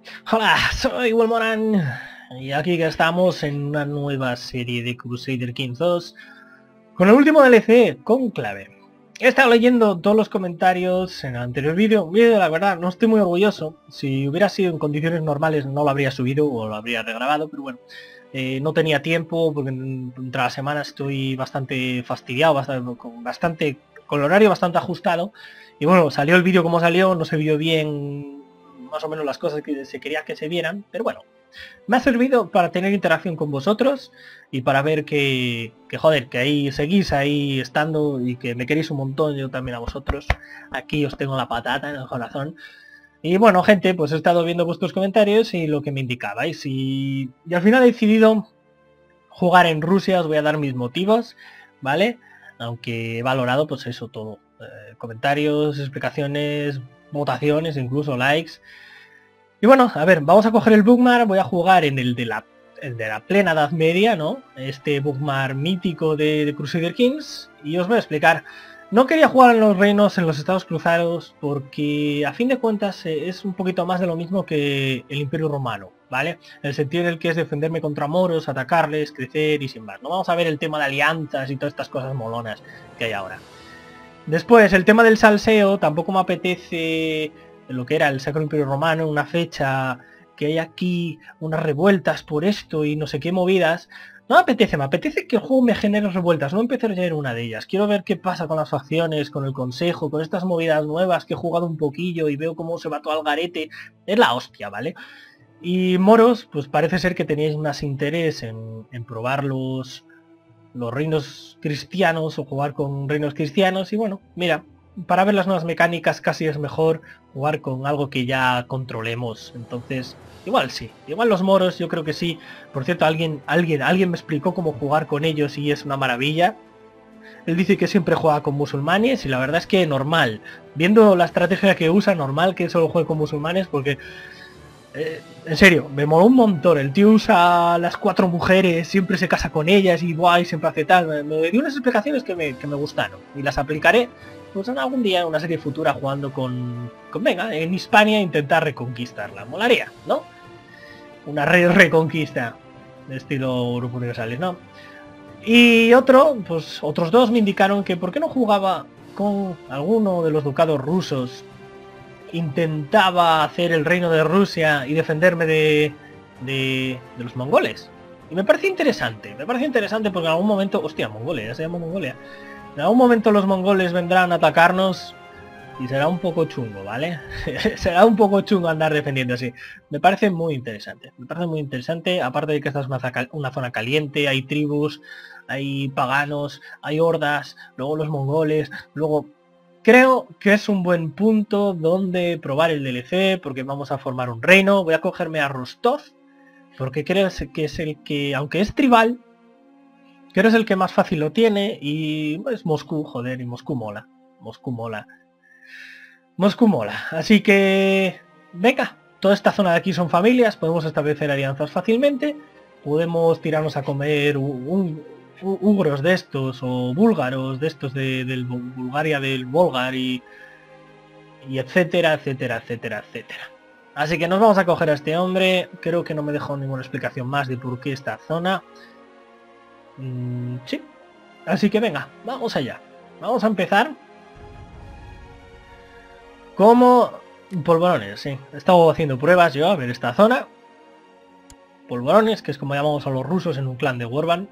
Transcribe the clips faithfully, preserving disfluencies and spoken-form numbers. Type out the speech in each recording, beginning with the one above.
Hola, soy Wilmoran y aquí que estamos en una nueva serie de Crusader Kings dos con el último D L C, Cónclave. He estado leyendo todos los comentarios en el anterior vídeo, un vídeo la verdad no estoy muy orgulloso. Si hubiera sido en condiciones normales no lo habría subido o lo habría regrabado, pero bueno, eh, no tenía tiempo porque entre la semana estoy bastante fastidiado, bastante, con bastante con el horario bastante ajustado. Y bueno, salió el vídeo como salió, no se vio bien más o menos las cosas que se quería que se vieran, pero bueno, me ha servido para tener interacción con vosotros y para ver que, que joder, que ahí seguís ahí estando y que me queréis un montón, yo también a vosotros. Aquí os tengo la patata en el corazón. Y bueno, gente, pues he estado viendo vuestros comentarios y lo que me indicabais y, y al final he decidido jugar en Rusia. Os voy a dar mis motivos, ¿vale? Aunque he valorado pues eso todo, eh, comentarios, explicaciones, votaciones, incluso likes. Y bueno, a ver, vamos a coger el Bookmar, voy a jugar en el de la, el de la plena Edad Media, ¿no? Este Bookmar mítico de, de Crusader Kings, y os voy a explicar. No quería jugar en los reinos, en los estados cruzados, porque a fin de cuentas es un poquito más de lo mismo que el Imperio Romano, ¿vale? En el sentido en el que es defenderme contra moros, atacarles, crecer y sin más. No vamos a ver el tema de alianzas y todas estas cosas molonas que hay ahora. Después, el tema del salseo, tampoco me apetece lo que era el Sacro Imperio Romano, una fecha que hay aquí, unas revueltas por esto y no sé qué movidas. No me apetece, me apetece que el juego me genere revueltas, no empezar ya en una de ellas. Quiero ver qué pasa con las facciones, con el consejo, con estas movidas nuevas que he jugado un poquillo y veo cómo se va todo al garete. Es la hostia, ¿vale? Y moros, pues parece ser que teníais más interés en, en probar los, los reinos cristianos o jugar con reinos cristianos. Y bueno, mira, para ver las nuevas mecánicas casi es mejor jugar con algo que ya controlemos. Entonces, igual sí, igual los moros yo creo que sí. Por cierto, alguien, alguien, alguien me explicó cómo jugar con ellos y es una maravilla. Él dice que siempre juega con musulmanes y la verdad es que normal. Viendo la estrategia que usa, normal que solo juegue con musulmanes porque... Eh, en serio, me moló un montón. El tío usa las cuatro mujeres, siempre se casa con ellas y guay, siempre hace tal. Me, me dio unas explicaciones que me, que me gustaron y las aplicaré pues en algún día en una serie futura jugando con, con venga, en Hispania intentar reconquistarla. Molaría, ¿no? Una re reconquista de estilo Grupo Universales, ¿no? Y otro, pues otros dos me indicaron que por qué no jugaba con alguno de los ducados rusos. Intentaba hacer el reino de Rusia y defenderme de, de, de los mongoles. Y me parece interesante, me parece interesante porque en algún momento, hostia, Mongolia, ya se llama Mongolia. En algún momento los mongoles vendrán a atacarnos y será un poco chungo, ¿vale? Será un poco chungo andar defendiendo así. Me parece muy interesante, me parece muy interesante, aparte de que esta es una, una zona caliente, hay tribus, hay paganos, hay hordas, luego los mongoles, luego... Creo que es un buen punto donde probar el D L C, porque vamos a formar un reino. Voy a cogerme a Rostov, porque creo que es el que, aunque es tribal, creo que es el que más fácil lo tiene. Y es Moscú, joder, y Moscú mola. Moscú mola. Moscú mola. Así que, venga, toda esta zona de aquí son familias, podemos establecer alianzas fácilmente. Podemos tirarnos a comer un... húngaros de estos o búlgaros de estos de, del Bulgaria del Volgar y, y etcétera, etcétera, etcétera, etcétera. Así que nos vamos a coger a este hombre. Creo que no me dejó ninguna explicación más de por qué esta zona. Mm, sí. Así que venga, vamos allá. Vamos a empezar como polvorones, sí. He estado haciendo pruebas yo a ver esta zona. Polvorones, que es como llamamos a los rusos en un clan de Warband.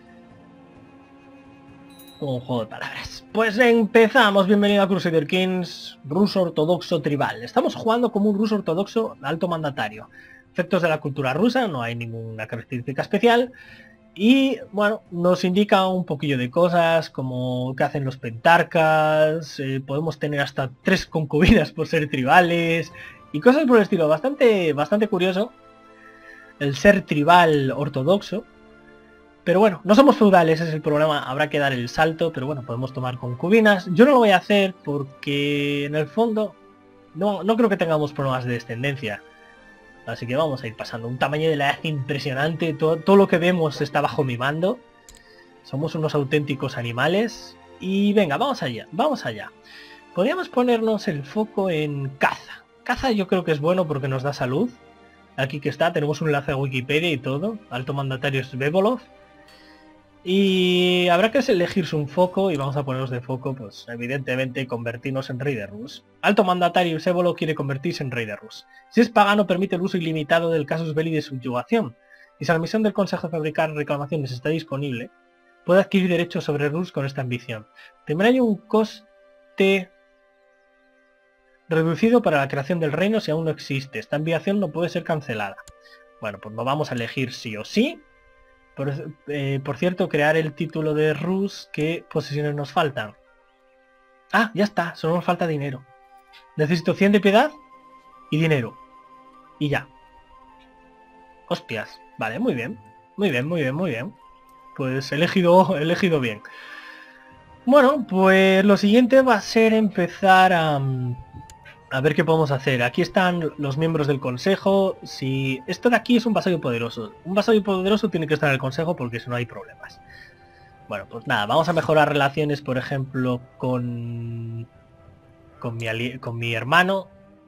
Un juego de palabras. Pues empezamos. Bienvenido a Crusader Kings, ruso ortodoxo tribal. Estamos jugando como un ruso ortodoxo alto mandatario. Efectos de la cultura rusa, no hay ninguna característica especial. Y bueno, nos indica un poquillo de cosas, como que hacen los pentarcas, eh, podemos tener hasta tres concubinas por ser tribales, y cosas por el estilo. Bastante, bastante curioso el ser tribal ortodoxo. Pero bueno, no somos feudales, ese es el problema, habrá que dar el salto, pero bueno, podemos tomar concubinas. Yo no lo voy a hacer porque en el fondo no, no creo que tengamos problemas de descendencia. Así que vamos a ir pasando. Un tamaño de la edad impresionante, todo, todo lo que vemos está bajo mi mando. Somos unos auténticos animales. Y venga, vamos allá, vamos allá. Podríamos ponernos el foco en caza. Caza yo creo que es bueno porque nos da salud. Aquí que está, tenemos un enlace a Wikipedia y todo. Alto mandatario es Bevolov. Y habrá que elegirse un foco y vamos a ponernos de foco, pues evidentemente convertirnos en rey de Rus. Alto mandatario Sebolo quiere convertirse en rey de Rus. Si es pagano permite el uso ilimitado del casus belli de subyugación. Y si la misión del Consejo de Fabricar Reclamaciones está disponible, puede adquirir derechos sobre Rus con esta ambición. También hay un coste reducido para la creación del reino si aún no existe. Esta ambición no puede ser cancelada. Bueno, pues lo vamos a elegir sí o sí. Por, eh, por cierto, crear el título de Rus, ¿qué posesiones nos faltan? Ah, ya está, solo nos falta dinero. Necesito cien de piedad y dinero. Y ya. Hostias. Vale, muy bien. Muy bien, muy bien, muy bien. Pues he elegido, he elegido bien. Bueno, pues lo siguiente va a ser empezar a... A ver qué podemos hacer. Aquí están los miembros del consejo. Si esto de aquí es un vasallo poderoso. Un vasallo poderoso tiene que estar en el consejo porque si no hay problemas. Bueno, pues nada, vamos a mejorar relaciones, por ejemplo, con... Con mi, con mi hermano.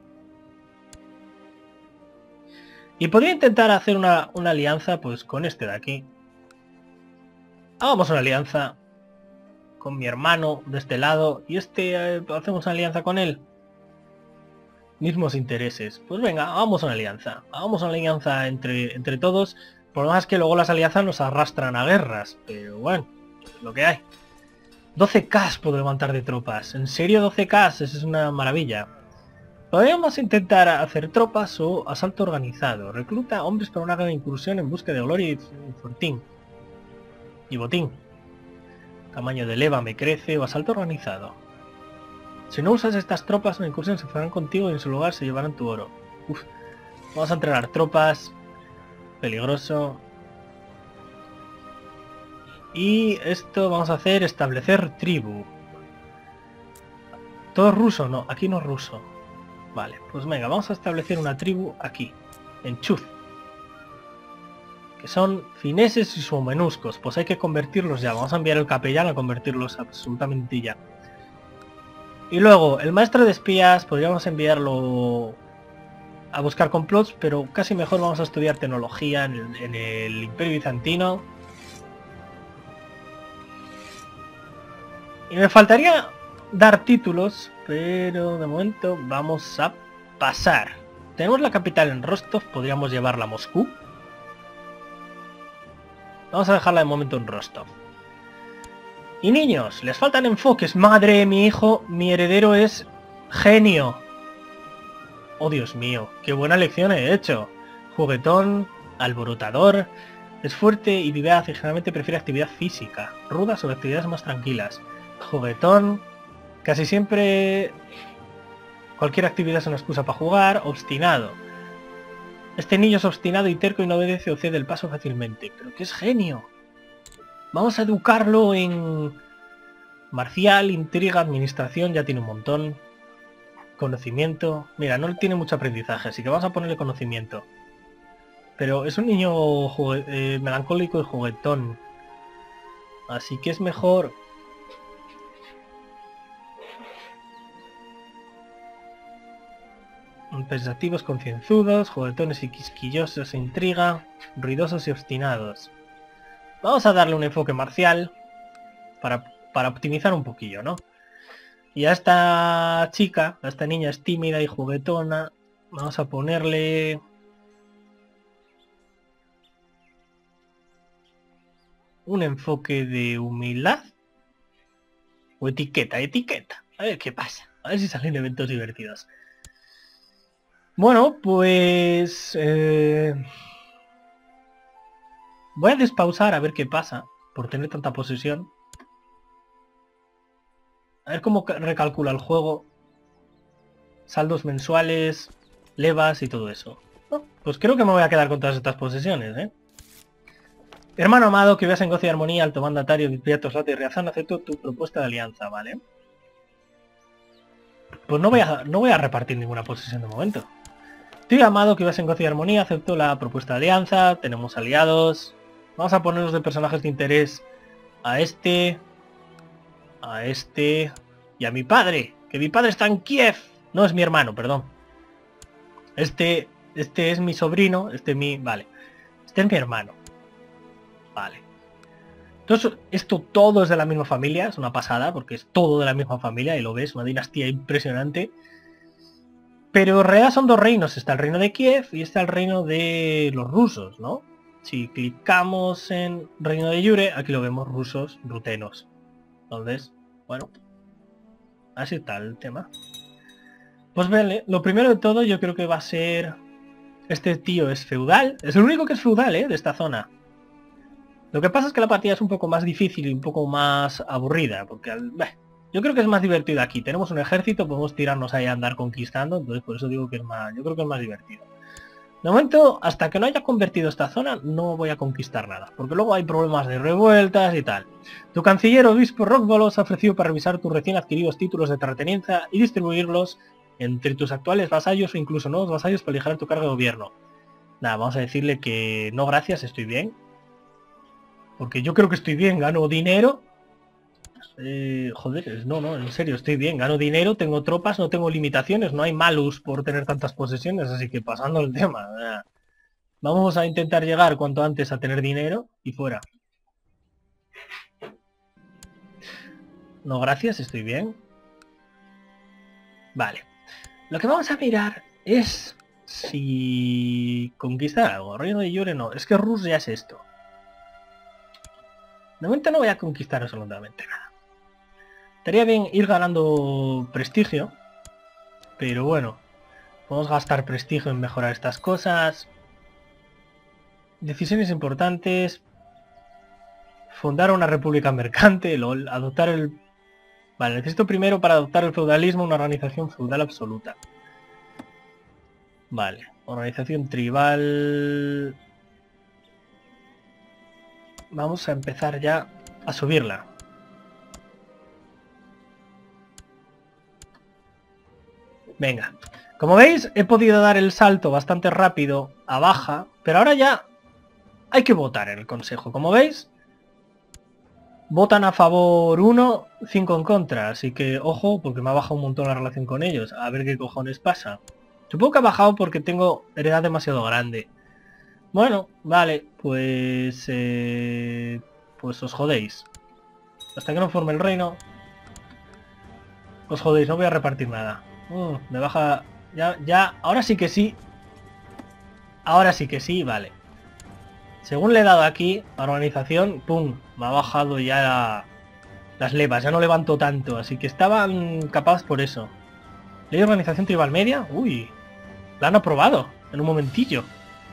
Y podría intentar hacer una, una alianza, pues, con este de aquí. Hagamos una alianza con mi hermano de este lado. Y este, eh, hacemos una alianza con él. Mismos intereses. Pues venga, hagamos una alianza. Hagamos una alianza entre, entre todos. Por lo más que luego las alianzas nos arrastran a guerras. Pero bueno, es lo que hay. doce K puedo levantar de tropas. ¿En serio doce K? Eso es una maravilla. Podríamos intentar hacer tropas o asalto organizado. Recluta hombres para una gran incursión en busca de gloria y fortín. Y botín. Tamaño de leva me crece o asalto organizado. Si no usas estas tropas, una incursión se farán contigo y en su lugar se llevarán tu oro. Uf. Vamos a entrenar tropas. Peligroso. Y esto vamos a hacer establecer tribu. ¿Todo ruso? No, aquí no es ruso. Vale, pues venga, vamos a establecer una tribu aquí. En Chuz. Que son fineses y sumenuscos. Pues hay que convertirlos ya. Vamos a enviar el capellán a convertirlos absolutamente ya. Y luego, el maestro de espías, podríamos enviarlo a buscar complots, pero casi mejor vamos a estudiar tecnología en el, en el Imperio Bizantino. Y me faltaría dar títulos, pero de momento vamos a pasar. Tenemos la capital en Rostov, podríamos llevarla a Moscú. Vamos a dejarla de momento en Rostov. Y niños, les faltan enfoques. Madre, mi hijo, mi heredero es genio. Oh, Dios mío, qué buena lección he hecho. Juguetón, alborotador, es fuerte y vivaz y generalmente prefiere actividad física, ruda sobre actividades más tranquilas. Juguetón, casi siempre cualquier actividad es una excusa para jugar. Obstinado. Este niño es obstinado y terco y no obedece o cede el paso fácilmente. Pero que es genio. Vamos a educarlo en marcial, intriga, administración, ya tiene un montón. Conocimiento. Mira, no tiene mucho aprendizaje, así que vamos a ponerle conocimiento. Pero es un niño eh, melancólico y juguetón. Así que es mejor... Pensativos, concienzudos, juguetones y quisquillosos e intriga, ruidosos y obstinados. Vamos a darle un enfoque marcial para, para optimizar un poquillo, ¿no? Y a esta chica, a esta niña es tímida y juguetona, vamos a ponerle... un enfoque de humildad. O etiqueta, etiqueta. A ver qué pasa. A ver si salen eventos divertidos. Bueno, pues... Eh... Voy a despausar a ver qué pasa por tener tanta posesión. A ver cómo recalcula el juego. Saldos mensuales, levas y todo eso. Oh, pues creo que me voy a quedar con todas estas posesiones, ¿eh? Hermano amado, que veas en goce y armonía, alto mandatario de Piatos, Late y Riazán, acepto tu propuesta de alianza, ¿vale? Pues no voy a, no voy a repartir ninguna posesión de momento. Tío amado, que veas en goce y armonía, acepto la propuesta de alianza, tenemos aliados... Vamos a ponernos de personajes de interés a este, a este y a mi padre. Que mi padre está en Kiev. No es mi hermano, perdón. Este Este es mi sobrino, este es mi... Vale. Este es mi hermano. Vale. Entonces, esto todo es de la misma familia, es una pasada, porque es todo de la misma familia, y lo ves, una dinastía impresionante. Pero en realidad son dos reinos, está el reino de Kiev y está el reino de los rusos, ¿no? Si clicamos en reino de Yure, aquí lo vemos, rusos, rutenos. Entonces, bueno, así está el tema. Pues vale, lo primero de todo yo creo que va a ser... Este tío es feudal, es el único que es feudal, ¿eh? De esta zona. Lo que pasa es que la partida es un poco más difícil y un poco más aburrida, porque al... Bah, yo creo que es más divertido aquí. Tenemos un ejército, podemos tirarnos ahí a andar conquistando, entonces por eso digo que es más... Yo creo que es más divertido. De momento, hasta que no haya convertido esta zona, no voy a conquistar nada, porque luego hay problemas de revueltas y tal. Tu canciller obispo Rockbolos ha ofrecido para revisar tus recién adquiridos títulos de terratenienza y distribuirlos entre tus actuales vasallos o incluso nuevos vasallos para aligerar tu carga de gobierno. Nada, vamos a decirle que no gracias, estoy bien. Porque yo creo que estoy bien, gano dinero. Eh, joder, no, no, en serio, estoy bien, gano dinero, tengo tropas, no tengo limitaciones, no hay malus por tener tantas posesiones, así que pasando el tema. Eh, vamos a intentar llegar cuanto antes a tener dinero y fuera. No, gracias, estoy bien. Vale. Lo que vamos a mirar es si conquistar algo. Reino de Yure no, es que Rus ya es esto. De momento no voy a conquistar absolutamente nada. Estaría bien ir ganando prestigio, pero bueno, podemos gastar prestigio en mejorar estas cosas. Decisiones importantes. Fundar una república mercante, lol, adoptar el... Vale, necesito primero para adoptar el feudalismo una organización feudal absoluta. Vale, organización tribal... Vamos a empezar ya a subirla. Venga, como veis he podido dar el salto bastante rápido a baja, pero ahora ya hay que votar en el consejo. Como veis, votan a favor uno, cinco en contra, así que ojo, porque me ha bajado un montón la relación con ellos. A ver qué cojones pasa. Supongo que ha bajado porque tengo heredad demasiado grande. Bueno, vale, pues... Eh, pues os jodéis. Hasta que no forme el reino. Os jodéis, no voy a repartir nada. Uh, me baja... Ya, ya, ahora sí que sí. Ahora sí que sí, vale. Según le he dado aquí a organización, pum, me ha bajado ya la, las levas, ya no levanto tanto, así que estaban capaces por eso. Ley de organización tribal media, uy, la han aprobado en un momentillo.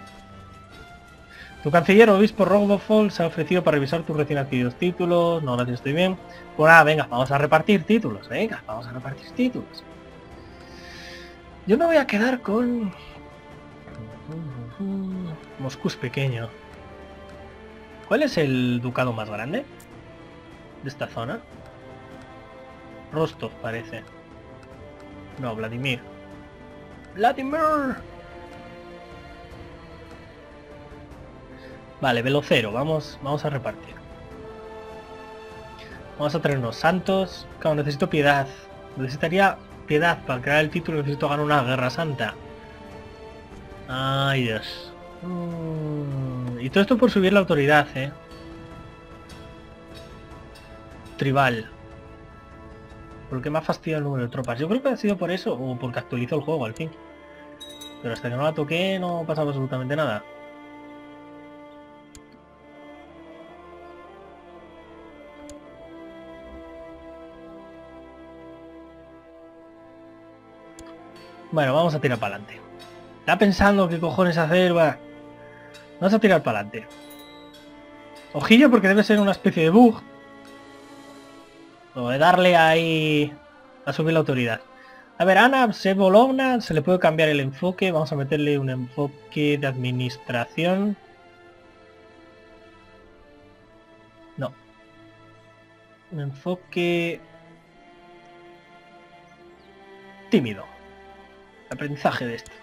Tu canciller obispo Rogbofol se ha ofrecido para revisar tus recién adquiridos títulos. No, gracias, estoy bien. Pues nada, venga, vamos a repartir títulos, venga, vamos a repartir títulos. Yo me voy a quedar con... Moscú es pequeño. ¿Cuál es el ducado más grande de esta zona? Rostov parece. No, Vladimir. ¡Vladimir! Vale, velocero, vamos, vamos a repartir. Vamos a traernos santos. Claro, necesito piedad. Necesitaría piedad para crear el título, necesito ganar una guerra santa. Ay, Dios. Mm, y todo esto por subir la autoridad, eh. Tribal. Porque me ha fastidiado el número de tropas. Yo creo que ha sido por eso, o porque actualizó el juego al fin. Pero hasta que no la toqué no pasaba absolutamente nada. Bueno, vamos a tirar para adelante. Está pensando qué cojones hacer, va. Vamos a tirar para adelante. Ojillo porque debe ser una especie de bug. O de darle ahí a subir la autoridad. A ver, Ana Sebolovna se le puede cambiar el enfoque. Vamos a meterle un enfoque de administración. No. Un enfoque... tímido. Aprendizaje de esto.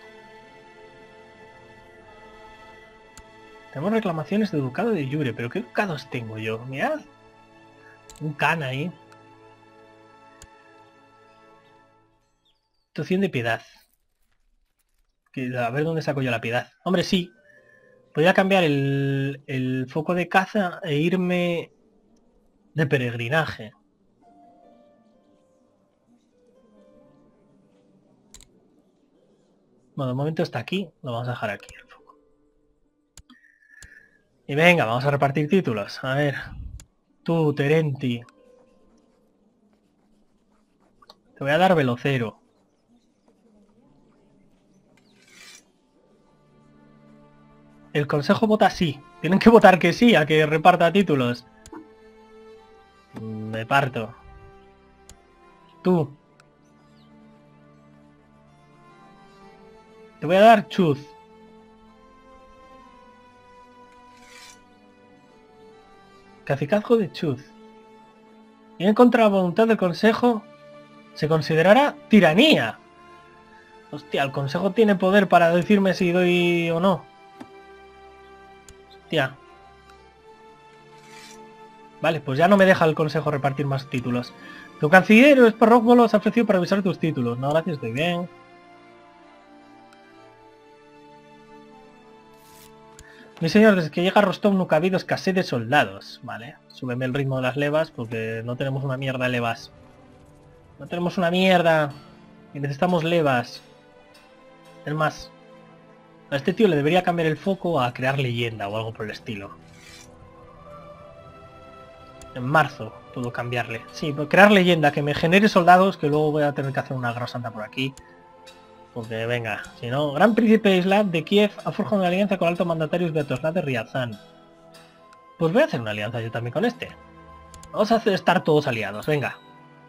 Tenemos reclamaciones de ducado de Yure, pero ¿qué ducados tengo yo? Mirad. Un can ahí. Institución de piedad. que, a ver dónde saco yo la piedad. Hombre, sí. Podría cambiar el, el foco de caza e irme de peregrinaje. Bueno, de momento está aquí. Lo vamos a dejar aquí el foco. Y venga, vamos a repartir títulos. A ver. Tú, Terenti. Te voy a dar velocero. El consejo vota sí. Tienen que votar que sí a que reparta títulos. Me parto. Tú. Te voy a dar chuz. Cacicazgo de chuz. Y en contra de la voluntad del consejo, se considerará tiranía. Hostia, el consejo tiene poder para decirme si doy o no. Hostia. Vale, pues ya no me deja el consejo repartir más títulos. Tu canciller Sparrockbolo se ha ofrecido para avisar tus títulos. No, gracias, estoy bien. Mi señor, desde que llega Rostov nunca ha habido escasez de soldados. Vale, súbeme el ritmo de las levas porque no tenemos una mierda de levas. No tenemos una mierda. Y necesitamos levas. Es más, a este tío le debería cambiar el foco a crear leyenda o algo por el estilo. En marzo puedo cambiarle. Sí, pero crear leyenda, que me genere soldados, que luego voy a tener que hacer una guerra santa por aquí. Porque venga, si no... Gran Príncipe Slav de Kiev ha forjado una alianza con el alto mandatario Sviatoslav de Riazán. Pues voy a hacer una alianza yo también con este. Vamos a hacer estar todos aliados, venga.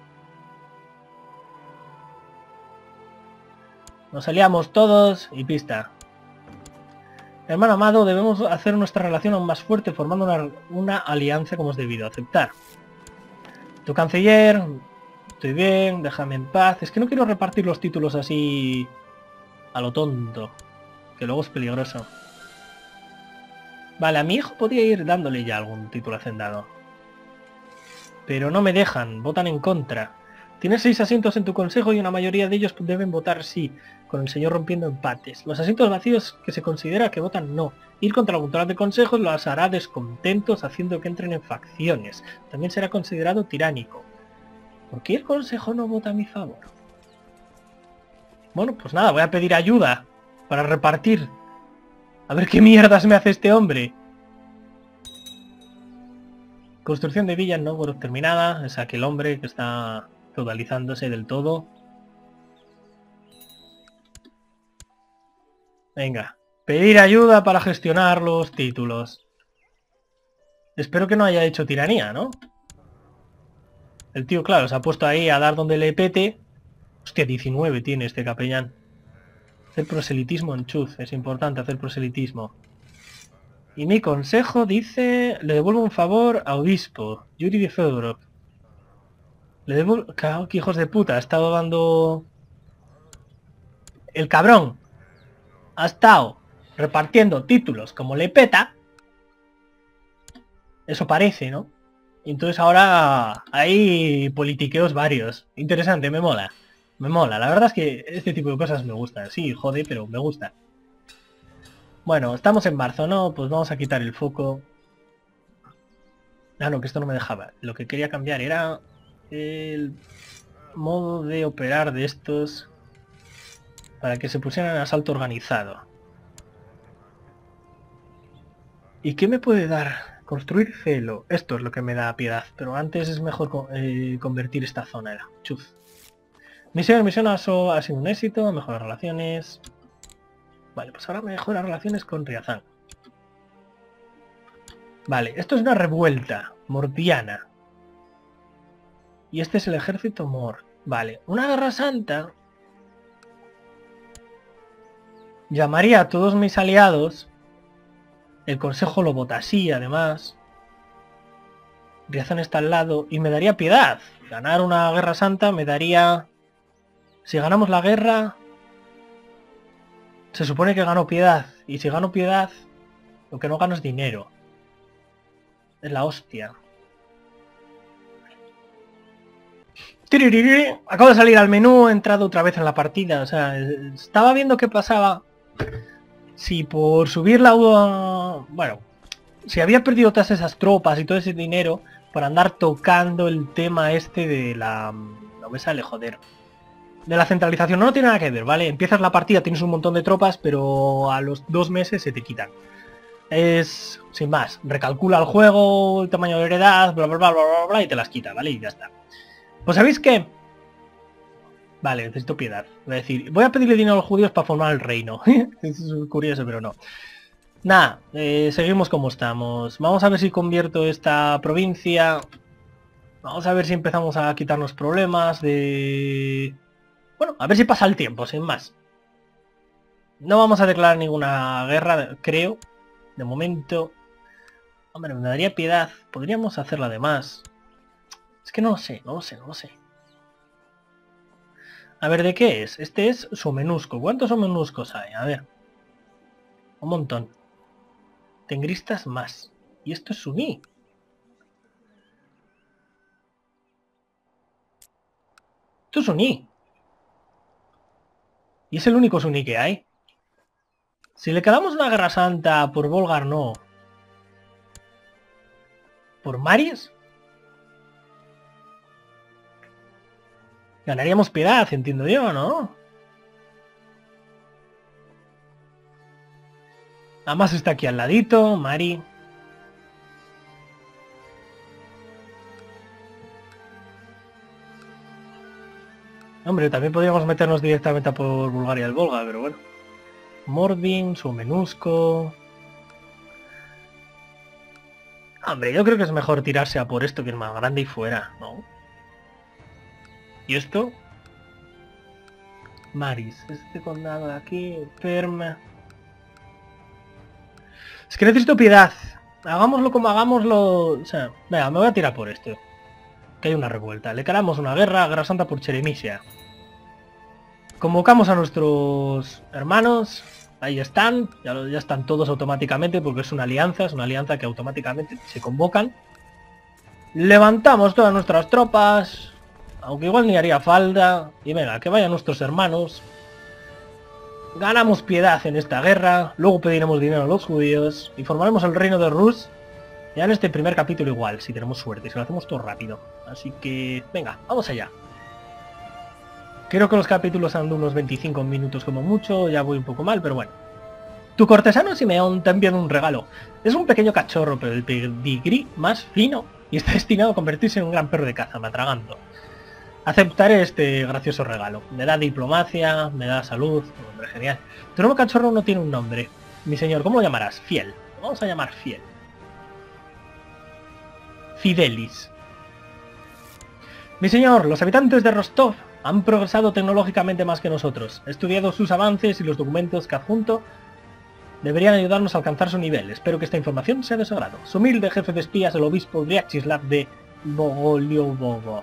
Nos aliamos todos y pista. Hermano amado, debemos hacer nuestra relación aún más fuerte formando una, una alianza como es debido. Aceptar. Tu canciller... Estoy bien, déjame en paz. Es que no quiero repartir los títulos así a lo tonto, que luego es peligroso. Vale, a mi hijo podría ir dándole ya algún título hacendado. Pero no me dejan, votan en contra. Tienes seis asientos en tu consejo y una mayoría de ellos deben votar sí, con el señor rompiendo empates. Los asientos vacíos que se considera que votan no. Ir contra la voluntad de consejos los hará descontentos haciendo que entren en facciones. También será considerado tiránico. ¿Por qué el consejo no vota a mi favor? Bueno, pues nada, voy a pedir ayuda para repartir. A ver qué mierdas me hace este hombre. Construcción de villa en Novgorod terminada. Es aquel hombre que está feudalizándose del todo. Venga, pedir ayuda para gestionar los títulos. Espero que no haya hecho tiranía, ¿no? El tío, claro, se ha puesto ahí a dar donde le pete. Hostia, diecinueve tiene este capellán. Hacer proselitismo en Chuz. Es importante hacer proselitismo. Y mi consejo dice... Le devuelvo un favor a obispo. Yuri de Fedorov. Le devuelvo... Claro, que hijos de puta. Ha estado dando... El cabrón. Ha estado repartiendo títulos como le peta. Eso parece, ¿no? Entonces ahora hay politiqueos varios. Interesante, me mola. Me mola. La verdad es que este tipo de cosas me gustan. Sí, jode, pero me gusta. Bueno, estamos en marzo, ¿no? Pues vamos a quitar el foco. Ah, no, que esto no me dejaba. Lo que quería cambiar era el modo de operar de estos para que se pusieran en asalto organizado. ¿Y qué me puede dar? Construir celo. Esto es lo que me da piedad. Pero antes es mejor eh, convertir esta zona. Chuf. Misión, misión ha sido un éxito. Mejorar relaciones. Vale, pues ahora mejora relaciones con Riazán. Vale, esto es una revuelta mordiana. Y este es el ejército mor. Vale, una guerra santa. Llamaría a todos mis aliados. El consejo lo vota así, además. Riazán está al lado y me daría piedad. Ganar una guerra santa me daría... Si ganamos la guerra... Se supone que gano piedad. Y si gano piedad, lo que no gano es dinero. Es la hostia. Acabo de salir al menú, he entrado otra vez en la partida. O sea, estaba viendo qué pasaba Si por subir la... Uh, bueno, si había perdido todas esas tropas y todo ese dinero por andar tocando el tema este de la... No me sale, joder. De la centralización. No, no tiene nada que ver, ¿vale? Empiezas la partida, tienes un montón de tropas, pero a los dos meses se te quitan. Es... sin más. Recalcula el juego, el tamaño de heredad, bla, bla, bla, bla, bla, bla, y te las quita, ¿vale? Y ya está. Pues ¿sabéis qué? Vale, necesito piedad. Voy a decir, voy a pedirle dinero a los judíos para formar el reino. Es curioso, pero no. Nada, eh, seguimos como estamos. Vamos a ver si convierto esta provincia. Vamos a ver si empezamos a quitarnos problemas de... Bueno, a ver si pasa el tiempo, sin más. No vamos a declarar ninguna guerra, creo. De momento... Hombre, me daría piedad. Podríamos hacerla además. Es que no lo sé, no lo sé, no lo sé. A ver, ¿de qué es? Este es somenusco. ¿Cuántos somenuscos hay? A ver. Un montón. Tengristas más. Y esto es suní. Esto es suní. Y es el único suní que hay. Si le quedamos una guerra santa por Volgar, no. ¿Por Maris? Ganaríamos piedad, entiendo yo, ¿no? Además está aquí al ladito, Mari. Hombre, también podríamos meternos directamente a por Bulgaria el Volga, pero bueno. Mordin, Somenusco... Hombre, yo creo que es mejor tirarse a por esto, que es más grande y fuera, ¿no? ¿Y esto? Maris, este condado de aquí, Perma... Es que necesito piedad. Hagámoslo como hagámoslo... O sea, venga, me voy a tirar por esto. Que hay una revuelta. Le calamos una guerra, guerra santa por Cheremisia. Convocamos a nuestros hermanos. Ahí están. Ya, ya están todos automáticamente porque es una alianza. Es una alianza que automáticamente se convocan. Levantamos todas nuestras tropas. Aunque igual ni haría falta. Y venga, que vayan nuestros hermanos. Ganamos piedad en esta guerra, luego pediremos dinero a los judíos y formaremos el reino de Rus ya en este primer capítulo igual, si tenemos suerte, si lo hacemos todo rápido. Así que, venga, vamos allá. Creo que los capítulos han de unos veinticinco minutos como mucho, ya voy un poco mal, pero bueno. Tu cortesano Simeón te envía un regalo. Es un pequeño cachorro, pero el pedigrí más fino y está destinado a convertirse en un gran perro de caza, me atragando. Aceptaré este gracioso regalo. Me da diplomacia, me da salud. Hombre, genial. Tu nuevo cachorro no tiene un nombre. Mi señor, ¿cómo lo llamarás? Fiel. Lo vamos a llamar Fiel. Fidelis. Mi señor, los habitantes de Rostov han progresado tecnológicamente más que nosotros. He estudiado sus avances y los documentos que adjunto deberían ayudarnos a alcanzar su nivel. Espero que esta información sea de su agrado. Su humilde jefe de espías, el obispo Vyacheslav de Bogoliovovo.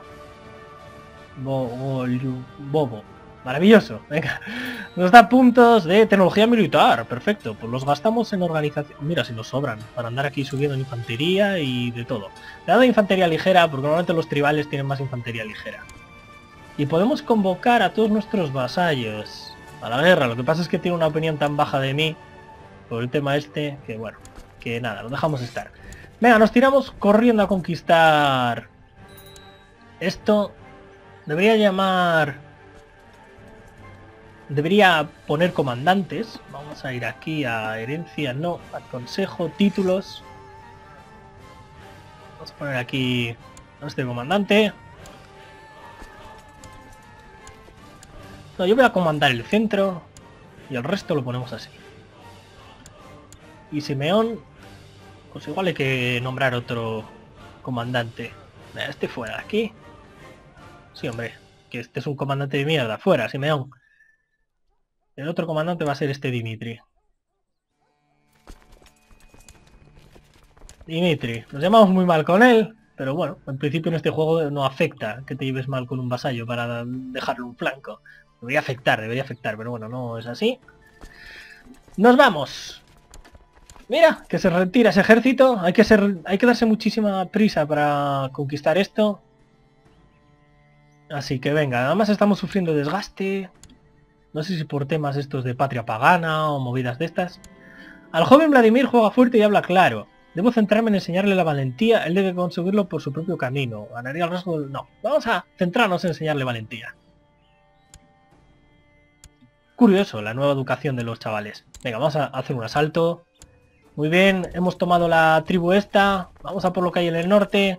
Bobo. Maravilloso. Venga. Nos da puntos de tecnología militar. Perfecto. Pues los gastamos en organización. Mira, si nos sobran. Para andar aquí subiendo en infantería y de todo. Le he dado infantería ligera porque normalmente los tribales tienen más infantería ligera. Y podemos convocar a todos nuestros vasallos a la guerra. Lo que pasa es que tiene una opinión tan baja de mí por el tema este que bueno, que nada, lo dejamos estar. Venga, nos tiramos corriendo a conquistar esto. Debería llamar... Debería poner comandantes. Vamos a ir aquí a herencia, no, a consejo, títulos. Vamos a poner aquí a este comandante. No, yo voy a comandar el centro y el resto lo ponemos así. Y Simeón, pues igual hay que nombrar otro comandante. Este fuera de aquí. Sí, hombre, que este es un comandante de mierda. Fuera, Simeón. El otro comandante va a ser este Dimitri. Dimitri. Nos llamamos muy mal con él, pero bueno, en principio en este juego no afecta que te lleves mal con un vasallo para dejarlo un flanco. Debería afectar, debería afectar, pero bueno, no es así. ¡Nos vamos! Mira, que se retira ese ejército. Hay que ser, hay que darse muchísima prisa para conquistar esto. Así que venga, además estamos sufriendo desgaste. No sé si por temas estos de patria pagana o movidas de estas. Al joven Vladimir juega fuerte y habla claro. Debo centrarme en enseñarle la valentía, él debe conseguirlo por su propio camino. Ganaría el rasgo del... No, vamos a centrarnos en enseñarle valentía. Curioso, la nueva educación de los chavales. Venga, vamos a hacer un asalto. Muy bien, hemos tomado la tribu esta. Vamos a por lo que hay en el norte.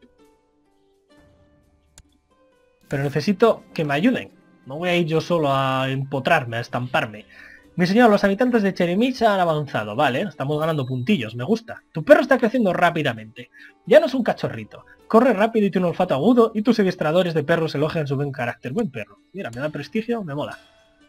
Pero necesito que me ayuden. No voy a ir yo solo a empotrarme, a estamparme. Mi señor, los habitantes de Cheremicha han avanzado. Vale, estamos ganando puntillos, me gusta. Tu perro está creciendo rápidamente. Ya no es un cachorrito. Corre rápido y tiene un olfato agudo y tus adiestradores de perros elogian su buen carácter. Buen perro. Mira, me da prestigio, me mola.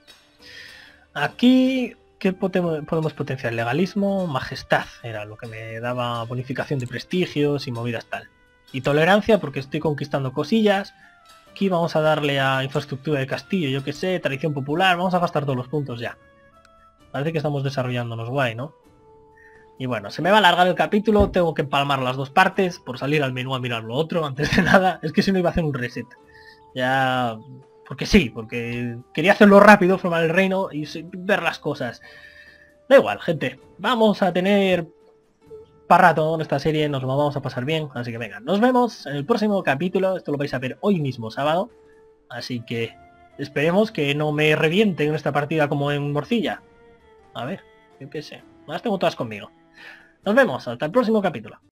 Aquí, ¿qué podemos potenciar? Legalismo, majestad. Era lo que me daba bonificación de prestigios y movidas tal. Y tolerancia porque estoy conquistando cosillas. Aquí vamos a darle a infraestructura de castillo, yo que sé, tradición popular. Vamos a gastar todos los puntos ya. Parece que estamos desarrollándonos guay, ¿no? Y bueno, se me va a alargar el capítulo, tengo que empalmar las dos partes por salir al menú a mirar lo otro antes de nada. Es que si no iba a hacer un reset. Ya... Porque sí, porque quería hacerlo rápido, formar el reino y ver las cosas. Da igual, gente. Vamos a tener para rato en esta serie, nos lo vamos a pasar bien. Así que venga, nos vemos en el próximo capítulo. Esto lo vais a ver hoy mismo, sábado. Así que esperemos que no me revienten en esta partida como en morcilla. A ver, yo qué sé. Las tengo todas conmigo. Nos vemos, hasta el próximo capítulo.